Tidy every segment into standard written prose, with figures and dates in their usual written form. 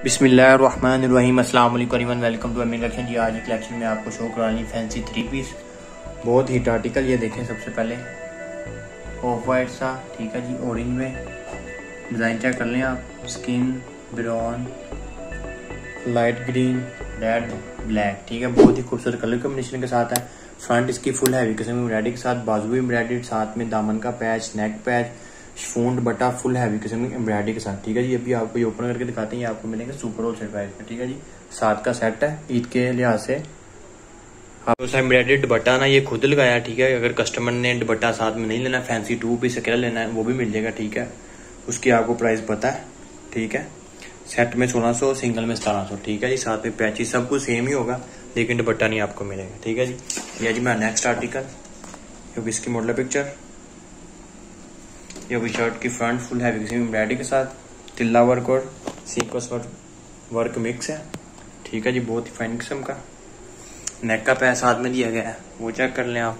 बिस्मिल्लाहिर्रहमानिर्रहीम, अस्सलाम वालेकुम everyone, welcome to Amir collection. जी आज की कलेक्शन में आपको शो करा रही फैंसी 3 पीस, बहुत हिट आर्टिकल। ये देखें, सबसे पहले ऑफ वाइट सा, ठीक है जी, ऑरेंज में डिज़ाइन चेक कर लें आप। Skin brown, light green, red, black, ठीक है, बहुत ही खूबसूरत कलर कॉम्बिनेशन के साथ है। फ्रंट इसकी फुल हैवी किस्म एम्ब्रॉयडरी के साथ, बाजू एम्ब्रॉयडरी, साथ में दामन का patch, neck patch, chiffon dupatta full heavy किस्म की एम्ब्रॉयडरी के साथ, ठीक है जी। अभी आपको ये ओपन करके दिखाते हैं, ये आपको मिलेंगे सुपर होलसेल प्राइस में, ठीक है जी। साथ का सेट है ईद के लिहाज से। आप एम्ब्रॉयडरी दुपट्टा ना ये खुद लगाया, ठीक है। अगर कस्टमर ने दुपट्टा साथ में नहीं लेना, फैंसी 2 पीस अकेला लेना है, वो भी मिल जाएगा, ठीक है। उसकी आपको प्राइस पता है, ठीक है। सेट में 1600, सिंगल में 1700, ठीक है जी। साथ में पैची सब कुछ सेम ही होगा, लेकिन दुपट्टा नहीं आपको मिलेगा, ठीक है जी। ये जी मेरा नेक्स्ट आर्टिकल, क्योंकि इसकी मॉडल पिक्चर, ये भी शर्ट की फ्रंट फुल हैवी किसी एम्ब्रॉयडरी के साथ, तिल्ला वर्क और सीक्वेंस वर्क मिक्स है, ठीक है जी। बहुत ही फाइन किस्म का नेक का पैच साथ में दिया गया है, वो चेक कर लें आप,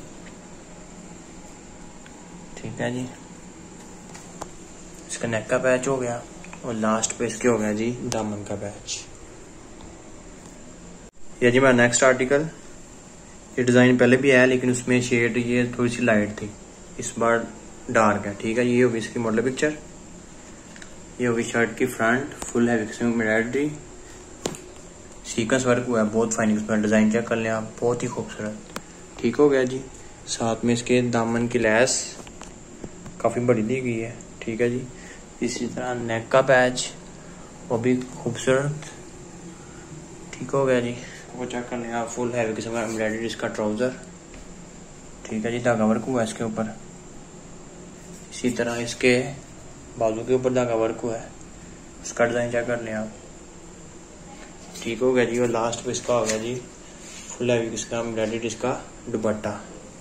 ठीक है जी। इसका नेक का पैच हो गया और लास्ट पे इसके हो गया जी दामन का पैच। ये जी मेरा नेक्स्ट आर्टिकल, ये डिजाइन पहले भी आया, लेकिन उसमें शेड ये थोड़ी सी लाइट थी, इस बार डार्क है, ठीक है। ये होगी इसकी मॉडल पिक्चर, ये होगी शर्ट की फ्रंट फुल हैवी किस्म की एम्ब्रॉयडरी, सीक्वेंस वर्क हुआ है, बहुत फाइन किस्म। डिजाइन चेक कर लें आप, बहुत ही खूबसूरत, ठीक हो गया जी। साथ में इसके दामन की लैस काफी बड़ी दी गई है, ठीक है जी। इसी तरह नेक का पैच, वो भी खूबसूरत, ठीक हो गया जी। वो चेक कर लें आप, फुल हैवी किस्म का एम्ब्रॉयडरी, इसका ट्राउजर, ठीक है जी। धागा वर्क हुआ है इसके ऊपर, इसी तरह इसके बाजू के ऊपर धागा वर्क हुआ है, उसका डिजाइन चेक कर लें आप, ठीक हो गया जी। और लास्ट पे इसका हो गया जी फुल हैवी किसका एम्ब्रॉयडरी, इसका दुपट्टा,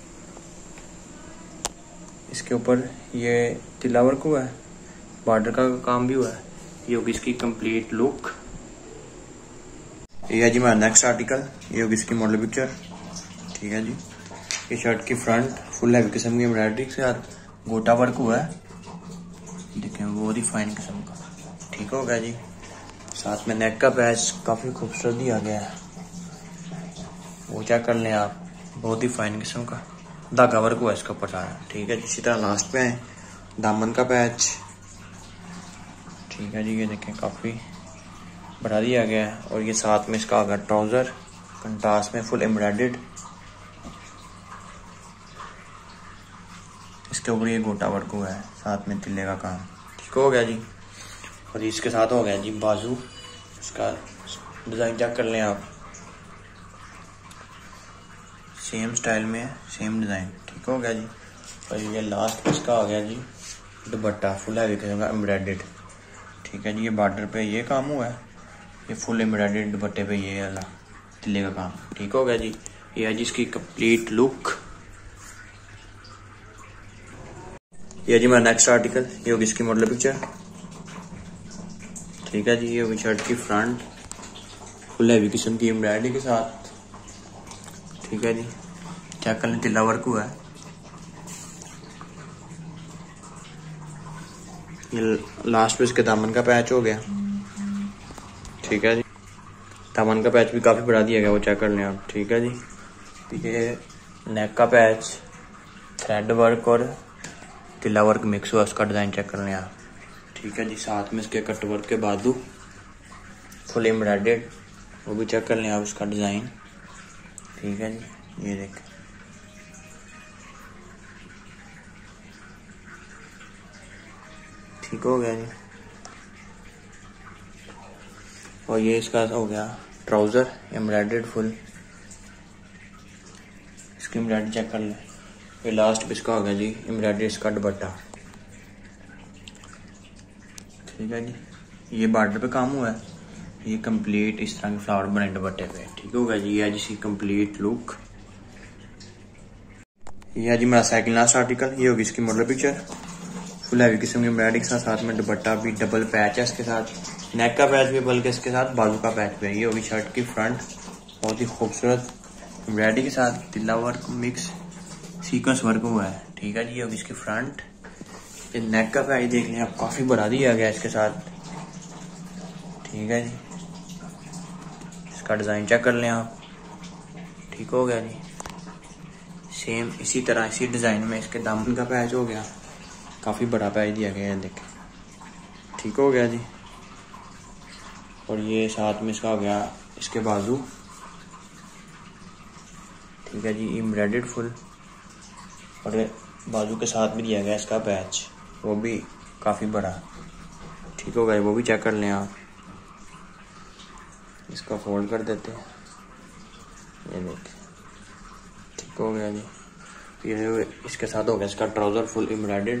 इसके ऊपर ये तिला वर्क हुआ है, बॉर्डर का काम भी हुआ है। ये होगी इसकी कंप्लीट लुक। ये है जी मेरा नेक्स्ट आर्टिकल, ये होगी इसकी मॉडल पिक्चर, ठीक है जी। ये शर्ट की फ्रंट फुल हैवी किस्म की एम्ब्रॉयडरी के साथ गोटा वर्क हुआ है, देखें, बहुत ही फाइन किस्म का, ठीक हो गया जी। साथ में नेक का पैच काफी खूबसूरत दिया गया है, वो चेक कर लें आप, बहुत ही फाइन किस्म का धागा वर्क हुआ है इसके ऊपर सारा, ठीक है। इसी तरह लास्ट पे है दामन का पैच, ठीक है जी। ये देखें, काफी बढ़ा दिया गया है। और ये साथ में इसका आगा ट्राउजर कंट्रास्ट में फुल एम्ब्रॉयडर्ड, इसके ऊपर ये गोटा वर्क हुआ है, साथ में तिल्ले का काम, ठीक हो गया जी। और इसके साथ हो गया जी बाजू, इसका डिजाइन चेक कर लें आप, सेम स्टाइल में सेम डिजाइन, ठीक हो गया जी। और ये लास्ट इसका हो गया जी दुपट्टा फुल हैवी किस्म का एम्ब्रॉयडर्ड, ठीक है जी। ये बॉर्डर पे ये काम हुआ है, ये फुल एम्ब्रॉयडर्ड दुपट्टे पे ये वाला तिल्ले का काम, ठीक हो गया जी। ये है जी इसकी कंप्लीट लुक। ये जी मेरा नेक्स्ट आर्टिकल, ये होगी इसकी मॉडल पिक्चर, ठीक है जी। ये होगी शर्ट की फ्रंट फुल हैवी किस्म की एम्ब्रॉयडरी के साथ, ठीक है जी। चेक कर लें, तिल्ला वर्क हुआ है, ये लास्ट पे इसके दामन का पैच हो गया, ठीक है जी। दामन का पैच भी काफी बढ़ा दिया गया, वो चेक कर लें आप, ठीक है जी। ये नेक का पैच थ्रेड वर्क और तिल्ला वर्क मिक्स हुआ, उसका डिजाइन चेक कर लें आप, ठीक है जी। साथ में इसके कट वर्क के बाजू फुल एम्ब्रॉयडर्ड, वो भी चेक कर लें आप, उसका डिजाइन, ठीक है जी। ये देखें, ठीक हो गया जी। और ये इसका हो गया ट्राउजर एम्ब्रॉयडर्ड फुल, इसकी एम्ब्रॉयडरी चेक कर लें। ये लास्ट पे इसका हो गया जी एम्ब्रॉयडरी, इसका दुपट्टा, ठीक है जी। ये बॉर्डर पे काम हुआ है, ये कंप्लीट इस तरह के फ्लावर बने दुपट्टे पे, ठीक होगा जी। ये है जिसकी कंप्लीट लुक। ये है जी मेरा सेकंड लास्ट आर्टिकल, ये होगी इसकी मॉडल पिक्चर, फुल हैवी किस्म की एम्ब्रॉयडरी के साथ में दुपट्टा भी डबल पैच है इसके साथ, नेक का पैच भी बल्कि इसके साथ बाजू का पैच भी है। ये होगी शर्ट की फ्रंट, बहुत ही खूबसूरत एम्ब्रॉयडरी के साथ तिल्ला वर्क मिक्स सीक्वेंस वर्क हुआ है, ठीक है जी। ये होगी इसकी फ्रंट। ये नेक का पैच देख लें आप, काफी बढ़ा दिया गया इसके साथ, ठीक है जी, इसका डिज़ाइन चेक कर लें आप। ठीक हो गया जी। सेम इसी तरह इसी डिज़ाइन में इसके दामन का पैच हो गया, काफ़ी बड़ा पैच दिया गया है देखें। ठीक हो गया जी। और ये साथ में इसका हो गया इसके बाजू। ठीक है जी, एम्ब्रॉयडर्ड फुल। और बाजू के साथ भी दिया गया इसका पैच, वो भी काफ़ी बड़ा। ठीक हो गया, वो भी चेक कर लें आप। इसका फोल्ड कर देते हैं, ये देखिए। ठीक हो गया जी। ये इसके साथ हो गया इसका ट्राउज़र फुल एम्ब्रॉयडर्ड,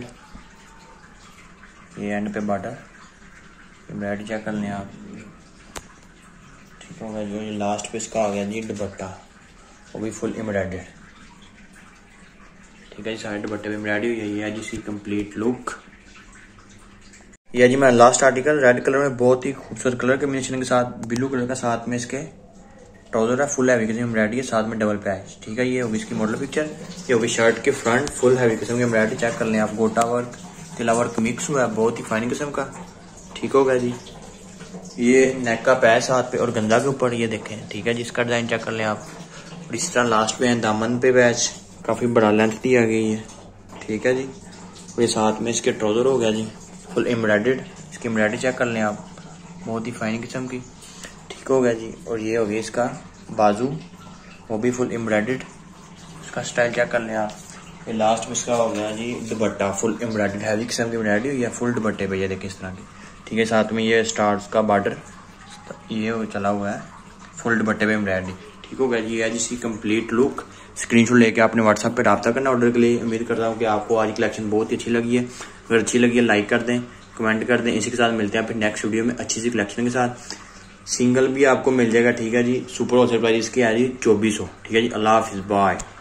ये एंड पे बॉर्डर एम्ब्रॉयडरी चेक कर लें आप। ठीक हो गया जो ये लास्ट पे इसका आ गया जी दुपट्टा, वो भी फुल एम्ब्रॉयडर्ड। ठीक है जी, साइड दुपट्टे पे एम्ब्रॉयडरी हुई है जी इसकी कंप्लीट लुक। ये जी मेरा लास्ट आर्टिकल रेड कलर में, बहुत ही खूबसूरत कलर कॉम्बिनेशन के साथ, ब्लू कलर का साथ में इसके ट्राउजर है, फुल हैवी किस्म की एम्ब्रॉयडरी है, साथ में डबल पैच। ठीक है, ये होगी इसकी मॉडल पिक्चर। ये होगी शर्ट के फ्रंट, फुल हैवी किस्म की एम्ब्रॉयडरी चेक कर लें आप। गोटा वर्क तिला वर्क मिक्स हुआ है, बहुत ही फाइन किस्म का। ठीक हो गया जी। ये नेक का पैच साथ पे और गंजा के ऊपर, ये देखें। ठीक है जी, इसका डिजाइन चेक कर लें आप। और इस तरह लास्ट पे है दामन पे पैच, काफी बड़ा लेंथ दी आ गई है। ठीक है जी। और ये साथ में इसके ट्राउजर हो गया जी फुल एम्ब्रॉयडर्ड, इसकी एम्ब्रॉयडरी चेक कर लें आप, बहुत ही फाइन किस्म की। ठीक हो गया जी। और ये हो गया इसका बाजू, वो भी फुल एम्ब्रॉयडर्ड, इसका स्टाइल चेक कर लें आप। ये लास्ट में इसका हो गया जी दुपट्टा फुल एम्ब्रॉयडर्ड, हैवी किस्म की एम्ब्रॉयडरी हुई है फुल दुपट्टे पे, ये देखिए इस तरह की। ठीक है, साथ में ये स्टार्स का बॉर्डर ये चला हुआ है, फुल दुपट्टे पे एम्ब्रॉयडरी। ठीक हो गया जी, ये इसकी कंप्लीट लुक। स्क्रीनशॉट लेके आपने व्हाट्सएप पे रब्ता करना ऑर्डर के लिए। उम्मीद करता हूँ कि आपको आज कलेक्शन बहुत ही अच्छी लगी है। अगर अच्छी लगी है लाइक कर दें, कमेंट कर दें। इसी के साथ मिलते हैं फिर नेक्स्ट वीडियो में अच्छी सी कलेक्शन के साथ। सिंगल भी आपको मिल जाएगा। ठीक है जी, सुपर होलसेल प्राइस इसकी है जी 2400। ठीक है जी, अल्लाह हाफिज़, बाय।